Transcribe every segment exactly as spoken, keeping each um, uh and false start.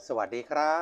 สวัสดีครับ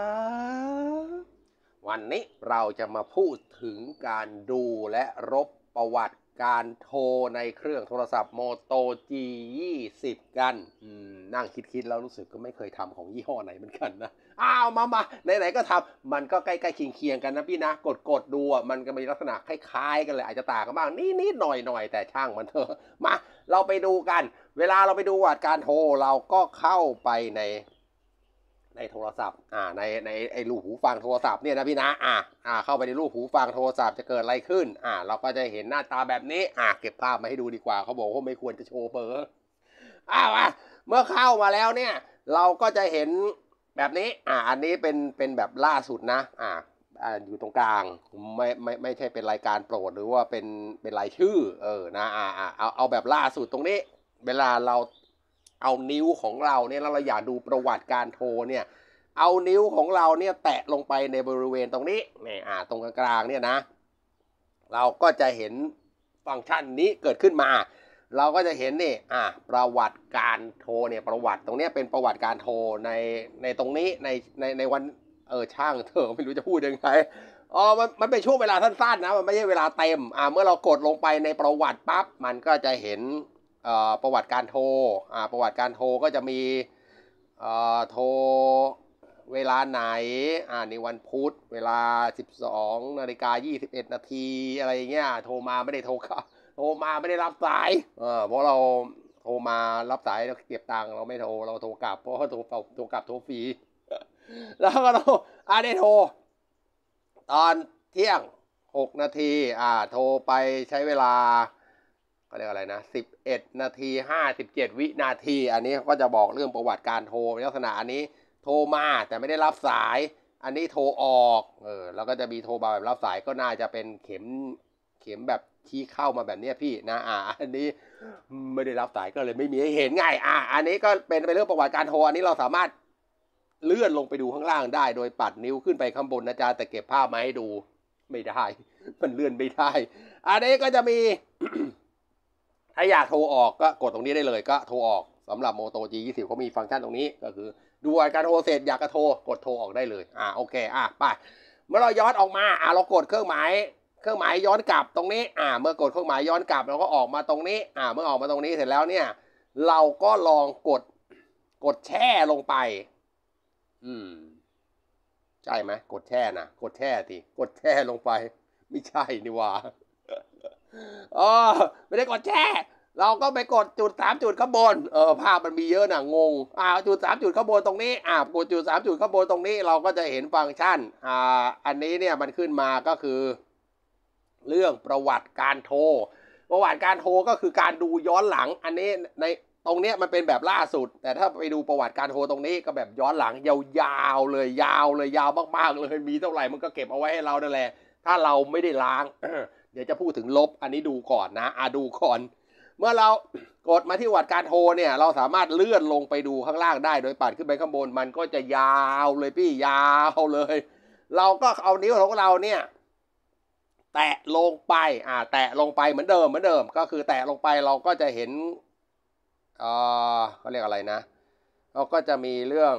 วันนี้เราจะมาพูดถึงการดูและรบประวัติการโทรในเครื่องโทรศัพท์ Moto จี ยี่สิบ กันนั่งคิดๆแล้วรู้สึกก็ไม่เคยทำของยี่ห้อไหนเหมือนกันนะอ้าวมามาไหนๆก็ทำมันก็ใกล้ๆเคียงๆกันนะพี่นะกดๆดูอ่ะมันก็มีลักษณะคล้ายๆกันเลยอาจจะต่างกันบ้างนิดๆหน่อยๆแต่ช่างมันเถอะมาเราไปดูกันเวลาเราไปดูประวัติการโทรเราก็เข้าไปในในโทรศัพท์อ่าในในไอ้ลูกหูฟังโทรศัพท์เนี่ยนะพี่นะอ่าอ่าเข้าไปในลูกหูฟังโทรศัพท์จะเกิดอะไรขึ้นอ่าเราก็จะเห็นหน้าตาแบบนี้อ่าเก็บภาพมาให้ดูดีกว่าเขาบอกว่าไม่ควรจะโชว์เบอร์อ้าวเมื่อเข้ามาแล้วเนี่ยเราก็จะเห็นแบบนี้อ่าอันนี้เป็นเป็นแบบล่าสุดนะอ่าอ่าอยู่ตรงกลางไม่ไม่ไม่ใช่เป็นรายการโปรดหรือว่าเป็นเป็นรายชื่อเออนะอ่าอ่าเอาเอาแบบล่าสุดตรงนี้เวลาเราเอานิ้วของเราเนี่ยเราอยากดูประวัติการโทรเนี่ยเอานิ้วของเราเนี่ยแตะลงไปในบริเวณตรงนี้นี่อ่าตรงกลางๆเนี่ยนะเราก็จะเห็นฟังก์ชันนี้เกิดขึ้นมาเราก็จะเห็นนี่อ่าประวัติการโทรเนี่ยประวัติตรงนี้เป็นประวัติการโทรในในตรงนี้ในในในวันเออช่างเธอไม่รู้จะพูดยังไงอ๋อมันมันเป็นช่วงเวลาสั้นๆนะมันไม่ใช่เวลาเต็มอ่าเมื่อเรากดลงไปในประวัติปั๊บมันก็จะเห็นประวัติการโทรอ่าประวัติการโทรก็จะมีโทรเวลาไหนอ่าในวันพุธเวลาสิบสองนาฬิกายี่สิบเอ็ดนาทีอะไรเงี้ยโทรมาไม่ได้โทรโทรมาไม่ได้รับสายเออเพราะเราโทรมารับสายเราเก็บตังค์เราไม่โทรเราโทรกลับเพราะว่าโทรโทรกลับโทรฟรีแล้วก็เราอ่าได้โทรตอนเที่ยงหกนาทีอ่าโทรไปใช้เวลาเขาเรียกอะไรนะสิบเอ็ดนาทีห้าสิบเจ็ดวินาทีอันนี้ก็จะบอกเรื่องประวัติการโทรในลักษณะอันนี้โทรมาแต่ไม่ได้รับสายอันนี้โทรออกเออแล้วก็จะมีโทรมาแบบรับสายก็น่าจะเป็นเข็มเข็มแบบที่เข้ามาแบบนี้พี่นะอ่าอันนี้ไม่ได้รับสายก็เลยไม่มีให้เห็นง่ายอ่าอันนี้ก็เป็นไปเรื่องประวัติการโทรอันนี้เราสามารถเลื่อนลงไปดูข้างล่างได้โดยปัดนิ้วขึ้นไปข้างบนนะจ๊ะแต่เก็บภาพมาให้ดูไม่ได้มันเลื่อนไม่ได้อันนี้ก็จะมีถ้าอยากโทรออกก็กดตรงนี้ได้เลยก็โทรออกสำหรับ Moto จี ยี่สิบ เขามีฟังก์ชันตรงนี้ก็คือดูการโทรเสร็จอยากจะโทรกดโทรออกได้เลยอ่าโอเคอ่ะไปเมื่อเราย้อนออกมาอ่าเรากดเครื่องหมายเครื่องหมายย้อนกลับตรงนี้อ่าเมื่อกดเครื่องหมายย้อนกลับเราก็ออกมาตรงนี้อ่าเมื่อออกมาตรงนี้เสร็จแล้วเนี่ยเราก็ลองกดกดแช่ลงไปอืมใช่ไหมกดแช่นะกดแช่ทีกดแช่ลงไปไม่ใช่นี่ว่าอ๋อไม่ได้กดแช่เราก็ไปกดจุดสามจุดข้างบนเออภาพมันมีเยอะนะงงอ่าจุดสามจุดข้างบนตรงนี้อ่ากดจุดสามจุดข้างบนตรงนี้เราก็จะเห็นฟังก์ชันอ่าอันนี้เนี่ยมันขึ้นมาก็คือเรื่องประวัติการโทรประวัติการโทรก็คือการดูย้อนหลังอันนี้ในตรงนี้มันเป็นแบบล่าสุดแต่ถ้าไปดูประวัติการโทรตรงนี้ก็แบบย้อนหลังยาวๆเลยยาวเลยยาวมากๆเลยมีเท่าไหร่มันก็เก็บเอาไว้ให้เรานั่นแหละถ้าเราไม่ได้ล้างเดี๋ยวจะพูดถึงลบอันนี้ดูก่อนนะอ่ะดูก่อนเมื่อเรากดมาที่วัดการโทรเนี่ยเราสามารถเลื่อนลงไปดูข้างล่างได้โดยปัดขึ้นไปข้างบนมันก็จะยาวเลยพี่ยาวเลยเราก็เอานิ้วของเราเนี่ยแตะลงไปอ่าแตะลงไปเหมือนเดิมเหมือนเดิมก็คือแตะลงไปเราก็จะเห็นเออเขาเรียกอะไรนะเราก็จะมีเรื่อง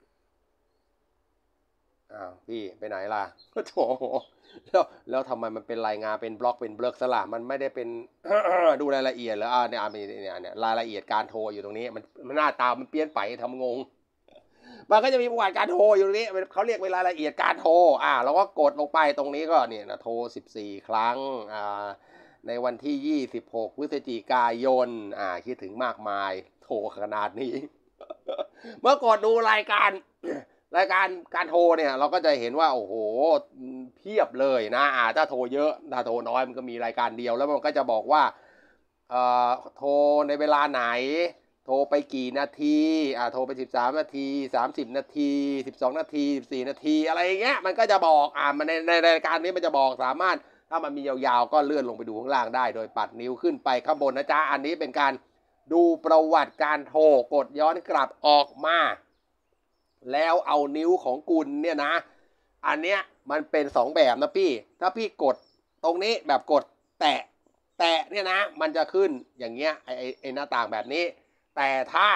อ้าวพี่ไปไหนล่ะโถแล้วแล้วทำไมมันเป็นรายงานเป็นบล็อกเป็นเบล็อกสละมันไม่ได้เป็นดูรายละเอียดแล้วอ่าเนี่ยมีเนี่ยเนี่ยรายละเอียดการโทรอยู่ตรงนี้มันมันหน้าตามันเปลี่ยนไปทำงงมันก็จะมีประวัติการโทรอยู่ตรงนี้เขาเรียกเวลารายละเอียดการโทรอ่าเราก็กดลงไปตรงนี้ก็เนี่ยนะโทรสิบสี่ครั้งอ่าในวันที่ยี่สิบหกพฤศจิกายนอ่าคิดถึงมากมายโทรขนาดนี้เมื่อกดดูรายการรายการการโทรเนี่ยเราก็จะเห็นว่าโอ้โหเพียบเลยนะอ่าถ้าโทรเยอะถ้าโทรน้อยมันก็มีรายการเดียวแล้วมันก็จะบอกว่าเอ่อโทรในเวลาไหนโทรไปกี่นาทีอ่าโทรไปสิบสามนาทีสามสิบนาทีสิบสองนาทีสิบสี่นาทีอะไรอย่างเงี้ยมันก็จะบอกอ่ามันในในรายการนี้มันจะบอกสามารถถ้ามันมียาวๆก็เลื่อนลงไปดูข้างล่างได้โดยปัดนิ้วขึ้นไปข้างบนนะจ๊ะอันนี้เป็นการดูประวัติการโทรกดย้อนกลับออกมาแล้วเอานิ้วของกุลเนี่ยนะอันเนี้ยมันเป็นสองแบบนะพี่ถ้าพี่กดตรงนี้แบบกดแตะแตะเนี่ยนะมันจะขึ้นอย่างเงี้ยไอไอหน้าต่างแบบนี้แต่ถ้า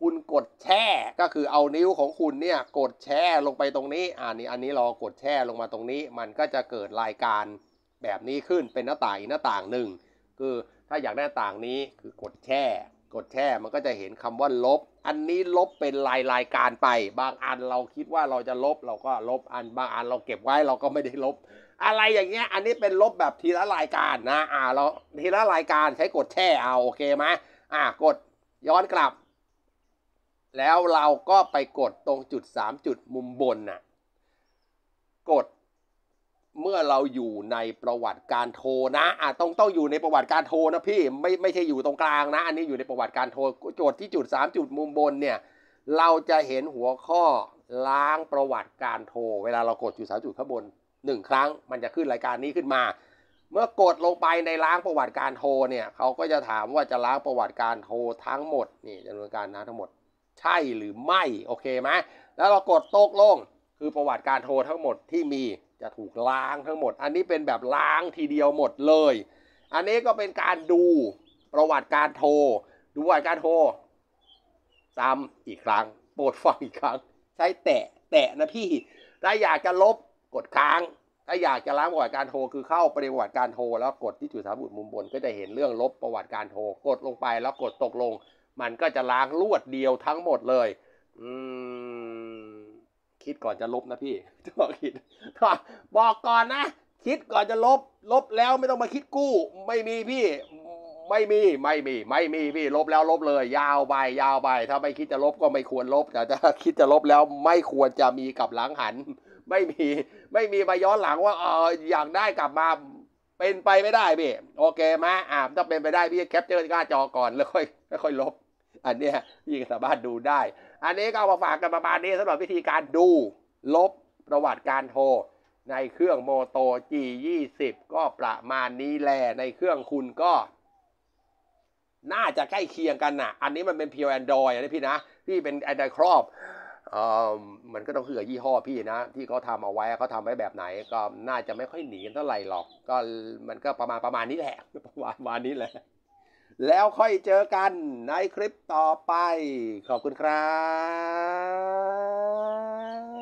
คุณกดแช่ก็คือเอานิ้วของคุณเนี่ยกดแช่ลงไปตรงนี้อ่านี่อันนี้เรากดแช่ลงมาตรงนี้มันก็จะเกิดรายการแบบนี้ขึ้นเป็นหน้าต่างอีกหน้าต่างหนึ่งคือถ้าอยากได้หน้าต่างนี้คือกดแช่กดแช่มันก็จะเห็นคำว่าลบอันนี้ลบเป็นรายรายการไปบางอันเราคิดว่าเราจะลบเราก็ลบอันบางอันเราเก็บไว้เราก็ไม่ได้ลบอะไรอย่างเงี้ยอันนี้เป็นลบแบบทีละรายการนะอ่าเราทีละรายการใช้กดแช่เอาโอเคไหมอ่ากดย้อนกลับแล้วเราก็ไปกดตรงจุดสามจุดมุมบนน่ะกดเมื่อเราอยู่ในประวัติการโทรนะอ่ะต้องต้องอยู่ในประวัติการโทรนะพี่ไม่ไม่ใช่อยู่ตรงกลางนะอันนี้อยู่ในประวัติการโทรโจทย์ที่จุดสามจุดมุมบนเนี่ยเราจะเห็นหัวข้อล้างประวัติการโทรเวลาเรากดจุดสามจุดข้างบนหนึ่งครั้งมันจะขึ้นรายการนี้ขึ้นมาเมื่อกดลงไปในล้างประวัติการโทรเนี่ยเขาก็จะถามว่าจะล้างประวัติการโทรทั้งหมดนี่จำนวนการนะทั้งหมดใช่หรือไม่โอเคไหมแล้วเรากดตกลงคือประวัติการโทรทั้งหมดที่มีจะถูกล้างทั้งหมดอันนี้เป็นแบบล้างทีเดียวหมดเลยอันนี้ก็เป็นการดูประวัติการโทรดูประวัติการโทรซ้ำอีกครั้งโปรดฟังอีกครั้งใช้แตะแตะนะพี่ถ้าอยากจะลบกดค้างถ้าอยากจะล้างประวัติการโทรคือเข้าไปในประวัติการโทรแล้วกดที่จุดสามจุดมุมบนก็จะเห็นเรื่องลบประวัติการโทรกดลงไปแล้วกดตกลงมันก็จะล้างรวดเดียวทั้งหมดเลยอืมคิดก่อนจะลบนะพี่ต้องคิดบอกก่อนนะคิดก่อนจะลบลบแล้วไม่ต้องมาคิดกู้ไม่มีพี่ไม่มีไม่มีไม่มีพี่ลบแล้วลบเลยยาวไปยาวไปถ้าไม่คิดจะลบก็ไม่ควรลบแต่ถ้าคิดจะลบแล้วไม่ควรจะมีกลับหลังหันไม่มีไม่มีมาย้อนหลังว่าเอออยากได้กลับมาเป็นไปไม่ได้พี่โอเคไหมอ่าถ้าเป็นไปได้พี่แคปเจอร์หน้าจอก่อนแล้วค่อยแล้วค่อยลบอันนี้พี่สามารถดูได้อันนี้ก็เอามาฝากกันประมาณนี้สำหรับวิธีการดูลบประวัติการโทรในเครื่องโมโต จี ยี่สิบ ก็ประมาณนี้แหละในเครื่องคุณก็น่าจะใกล้เคียงกันนะอันนี้มันเป็นเพียว Android นะพี่นะพี่เป็น Android ครอบเอ่อมันก็ต้องคือยี่ห้อพี่นะที่เขาทำเอาไว้เขาทำไว้แบบไหนก็น่าจะไม่ค่อยหนีกันเท่าไหร่หรอกก็มันก็ประมาณประมาณนี้แหละประมาณประมาณนี้แหละแล้วค่อยเจอกันในคลิปต่อไปขอบคุณครับ